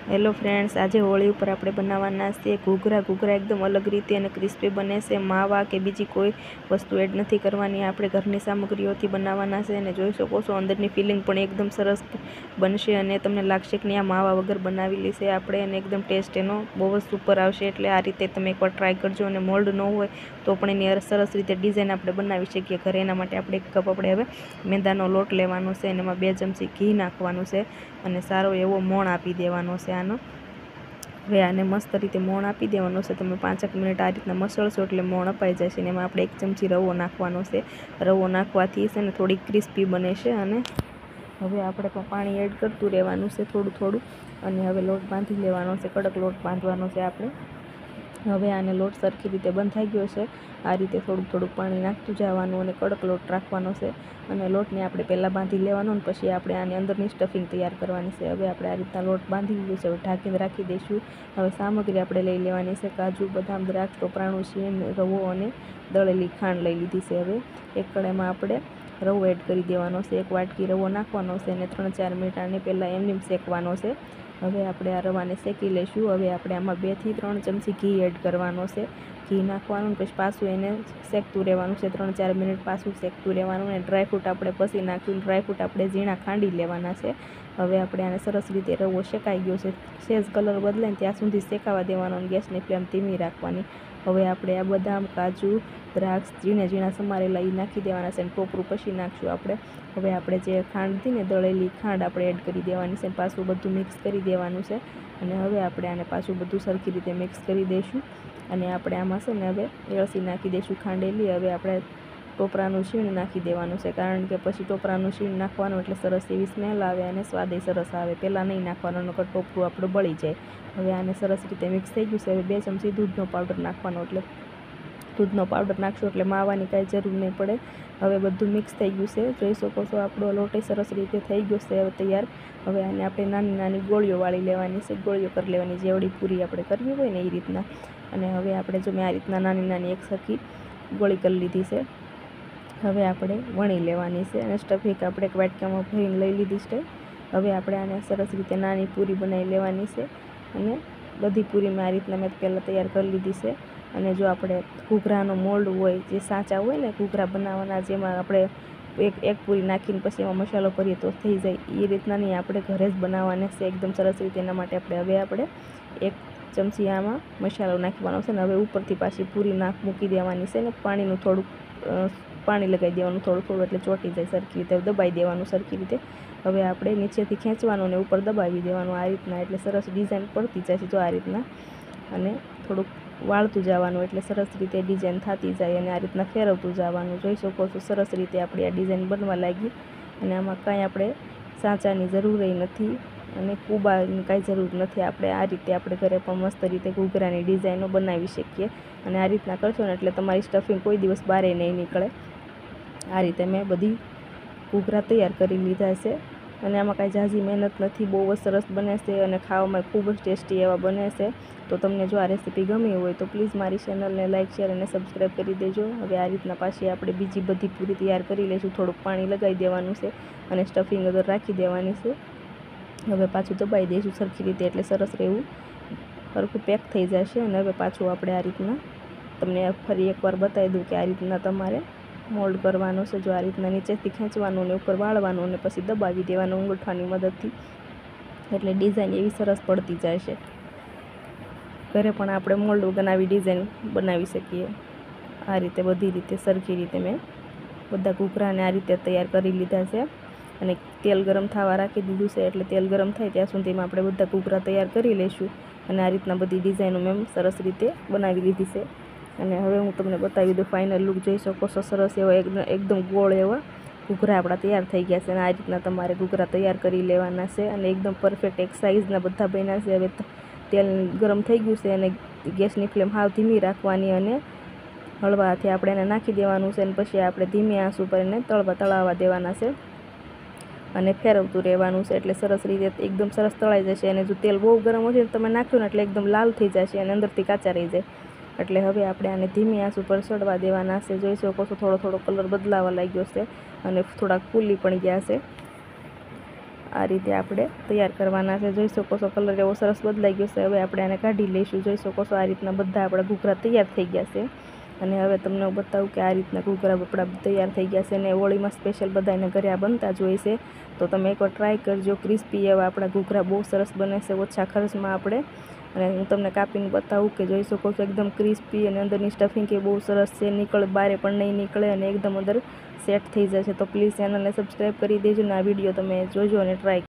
Hello friends, આજે હોળી ઉપર આપણે બનાવવાના છે ઘૂઘરા. ઘૂઘરા એકદમ અલગ રીતે અને ક્રિસ્પી બને છે. માવા કે બીજી કોઈ વસ્તુ એડ નથી કરવાની, આપણે ઘરની સામગ્રીઓથી બનાવવાના છે. અને જોઈ શકો છો અંદરની ફિલિંગ પણ એકદમ સરસ બનશે અને તમને લાગશે કે આ માવા વગર બનાવેલી છે આપણે, અને એકદમ ટેસ્ટ એનો બહુ જ સુપર આવશે. એટલે આ રીતે તમે એકવાર ટ્રાય કરજો. અને મોલ્ડ ન હોય તો પણ એની સરસ રીતે ડિઝાઇન આપણે બનાવી શકીએ ઘરે. એના માટે આપણે 1 કપ આપણે હવે મેંદાનો લોટ લેવાનો છે અને એમાં 2 ચમચી ઘી નાખવાનું છે અને સારો એવો મોણ આપી દેવાનો છે આનો. હવે આને મસ્ત રીતે મોણ આપી દેવાનો છે. તમે 5 મિનિટ આ રીતના મસળશો એટલે મોણ અપાઈ જશે. અને એમાં આપણે 1 ચમચી રવો નાખવાનો છે. રવો નાખવાથી છે ને થોડી ક્રિસ્પી બને છે. અને હવે આપણે પણ પાણી એડ કરતું રહેવાનું છે થોડું થોડું. અને હવે લોટ બાંધી લેવાનો છે, કડક લોટ બાંધવાનો છે આપણે. હવે આને લોટ સરખી રીતે બંધાઈ ગયો છે. આ રીતે થોડુંક થોડુંક પાણી નાખતું જવાનું અને કડક લોટ રાખવાનો છે. અને લોટને આપણે પહેલાં બાંધી લેવાનો અને પછી આપણે આની અંદરની સ્ટફિંગ તૈયાર કરવાની છે. હવે આપણે આ રીતના લોટ બાંધી લીધો છે. હવે ઢાંકીને રાખી દઈશું. હવે સામગ્રી આપણે લઈ લેવાની છે કાજુ, બદામ, દ્રાક્ષ, ટોપરાનું શીણ, રવો અને દળેલી ખાંડ લઈ લીધી છે. હવે એક કડાઈમાં આપણે રવો એડ કરી દેવાનો છે. 1 વાટકી રવો નાખવાનો છે અને 3-4 મિનિટ આને પહેલાં એમને શેકવાનો છે. હવે આપણે આ રવાને શેકી લઈશું. હવે આપણે આમાં 2 થી 3 ચમચી ઘી એડ કરવાનો છે. ઘી નાખવાનું, પછી પાછું એને શેકતું રહેવાનું છે. 3-4 મિનિટ પાછું શેકતું રહેવાનું. અને ડ્રાયફ્રૂટ આપણે પછી નાખ્યું. ડ્રાયફ્રૂટ આપણે ઝીણા ખાંડી લેવાના છે. હવે આપણે આને સરસ રીતે રવો શેકાઈ ગયો છે, સેજ કલર બદલાય ત્યાં સુધી શેકાવા દેવાનો અને ગેસની ફ્લેમ ધીમી રાખવાની. હવે આપણે આ બદામ, કાજુ, દ્રાક્ષ ઝીણા ઝીણા સમારેલા એ નાખી દેવાના છે અને ટોપરું પછી નાખશું આપણે. હવે આપણે જે ખાંડ હતી ને, દળેલી ખાંડ આપણે એડ કરી દેવાની છે. પાછું બધું મિક્સ કરી દેવાનું છે. અને હવે આપણે આને પાછું બધું સરખી રીતે મિક્સ કરી દઈશું. અને આપણે આમાં છે ને હવે એળસી નાખી દઈશું ખાંડેલી. હવે આપણે ટોપરાનું શીણ નાખી દેવાનું છે, કારણ કે પછી ટોપરાનું શીણ નાખવાનું એટલે સરસ એવી સ્મેલ આવે અને સ્વાદ સરસ આવે. પહેલાં નહીં નાખવાનું, નકર ટોપરું આપણું બળી જાય. હવે આને સરસ રીતે મિક્સ થઈ ગયું છે. હવે 2 ચમચી દૂધનો પાવડર નાખવાનો, એટલે દૂધનો પાવડર નાખશો એટલે માવાની કાંઈ જરૂર નહીં પડે. હવે બધું મિક્સ થઈ ગયું છે. જોઈ શકો છો આપણો લોટ સરસ રીતે થઈ ગયો છે હવે તૈયાર. હવે આને આપણે નાની નાની ગોળીઓ વાળી લેવાની છે, ગોળીઓ કરી લેવાની, જેવડી પૂરી આપણે કરવી હોય ને એ રીતના. અને હવે આપણે જો મેં આ રીતના નાની નાની એક સરખી ગોળી કરી લીધી છે. હવે આપણે વણી લેવાની છે અને સ્ટફિંગ આપણે એક વાટકામાં ભરીને લઈ લીધી છે. હવે આપણે આને સરસ રીતે નાની પૂરી બનાવી લેવાની છે. અને બધી પૂરી મેં આ રીતના મેં પહેલાં તૈયાર કરી લીધી છે. અને જો આપણે ઘૂઘરાનો મોલ્ડ હોય, જે સાચા હોય ને ઘૂઘરા બનાવવાના, જેમાં આપણે એક પૂરી નાખીને પછી એમાં મસાલો ભરીએ તો થઈ જાય, એ રીતના નહીં, આપણે ઘરે જ બનાવવાના છે એકદમ સરસ રીતે. એના માટે હવે આપણે 1 ચમચી આમાં મસાલો નાખવાનો છે. ને હવે ઉપરથી પાછી પૂરી મૂકી દેવાની છે ને પાણીનું થોડુંક પાણી લગાવી દેવાનું થોડું થોડું, એટલે ચોંટી જાય સરખી રીતે. દબાઈ દેવાનું સરખી રીતે. હવે આપણે નીચેથી ખેંચવાનું ને ઉપર દબાવી દેવાનું આ રીતના, એટલે સરસ ડિઝાઇન પડતી જાય છે જો આ રીતના. અને થોડુંક વાળતું જવાનું એટલે સરસ રીતે ડિઝાઇન થતી જાય. અને આ રીતના ફેરવતું જવાનું. જોઈ શકો છો સરસ રીતે આપણી આ ડિઝાઇન બનવા લાગી. અને આમાં કાંઈ આપણે સાચાની જરૂર નથી અને કૂબાની કાંઈ જરૂર નથી. આપણે આ રીતે આપણે ઘરે પણ મસ્ત રીતે ઘૂઘરાની ડિઝાઇનો બનાવી શકીએ. અને આ રીતના કરશો ને એટલે તમારી સ્ટફિંગ કોઈ દિવસ બહાર નહીં નીકળે. આ રીતે મેં બધી ઘૂઘરા તૈયાર કરી લીધા છે. અને આમાં કાંઈ ઝાઝી મહેનત નથી, બહુ જ સરસ બને છે અને ખાવામાં ખૂબ જ ટેસ્ટી એવા બને છે. તો તમને જો આ રેસીપી ગમી હોય તો પ્લીઝ મારી ચેનલને લાઇક, શેર અને સબસ્ક્રાઈબ કરી દેજો. હવે આ રીતના પાછી આપણે બીજી બધી પૂરી તૈયાર કરી લઈશું. થોડુંક પાણી લગાવી દેવાનું છે અને સ્ટફિંગ અંદર રાખી દેવાની છે. હવે પાછું દબાઈ દઈશું સરખી રીતે, એટલે સરસ રહેવું સરખું પેક થઈ જશે. અને હવે પાછું આપણે આ રીતના તમને ફરી એકવાર બતાવી દઉં કે આ રીતના તમારે મોલ્ડ કરવાનો છે. જો આ રીતના નીચેથી ખેંચવાનું ને ઉપર વાળવાનું અને પછી દબાવી દેવાનું અંગૂઠાની મદદથી, એટલે ડિઝાઇન એવી સરસ પડતી જાય છે. ઘરે પણ આપણે મોલ્ડ બનાવી ડિઝાઇન બનાવી શકીએ. આ રીતે બધી રીતે સરખી રીતે મેં બધા ઘૂઘરાને આ રીતે તૈયાર કરી લીધા છે. અને તેલ ગરમ થવા રાખી દીધું છે, એટલે તેલ ગરમ થાય ત્યાં સુધીમાં આપણે બધા ઘૂઘરા તૈયાર કરી લઈશું. અને આ રીતના બધી ડિઝાઇનો મેં સરસ રીતે બનાવી લીધી છે. અને હવે હું તમને બતાવી દઉં ફાઇનલ લુક. જોઈ શકો છો સરસ એવા એકદમ ગોળ એવા ઘૂઘરા આપણા તૈયાર થઈ ગયા છે. અને આ રીતના તમારે ઘૂઘરા તૈયાર કરી લેવાના છે. અને એકદમ પરફેક્ટ એક સાઇઝના બધા બન્યા છે. હવે તેલ ગરમ થઈ ગયું છે અને ગેસની ફ્લેમ હાવ ધીમી રાખવાની અને હળવા હાથે આપણે એને નાખી દેવાનું છે. અને પછી આપણે ધીમી આંચ ઉપર એને તળાવવા દેવાના છે અને ફેરવતું રહેવાનું છે, એટલે સરસ રીતે એકદમ સરસ તળાઈ જશે. અને જો તેલ બહુ ગરમ હોય તો તમે નાખ્યું ને એટલે એકદમ લાલ થઈ જશે અને અંદરથી કાચા રહી જાય. એટલે હવે આપણે આને ધીમી આંચ ઉપર ચડવા દેવાના છે. જોઈ શકો છો થોડો થોડો કલર બદલાવા લાગ્યો છે અને થોડાક ફૂલી પણ ગયા છે. આ રીતે આપણે તૈયાર કરવાના છે। જોઈ શકો છો કલર એવો સરસ બદલાઈ ગયો છે। હવે આપણે આને કાઢી લઈશું। જોઈ શકો છો આ રીતના બધા આપણા ઘૂઘરા તૈયાર થઈ ગયા છે। અને હવે તમને હું બતાવું કે આ રીતના ઘૂઘરા આપણા તૈયાર થઈ ગયા છે। અને હોળીમાં સ્પેશિયલ બધાને ઘરે આ બનતા જ હોય છે, તો તમે એકવાર ટ્રાય કરજો। ક્રિસ્પી એવા આપણા ઘૂઘરા બહુ સરસ બને છે ઓછા ખર્ચમાં આપણે। અને હું તમને કાપીને બતાવું કે જોઈ શકો છો એકદમ ક્રિસ્પી, અને અંદરની સ્ટફિંગ એ બહુ સરસ છે, નીકળે બારે પણ નહીં નીકળે અને એકદમ અંદર સેટ થઈ જશે। તો પ્લીઝ ચેનલને સબસ્ક્રાઈબ કરી દેજો અને આ વિડીયો તમે જોજો અને ટ્રાય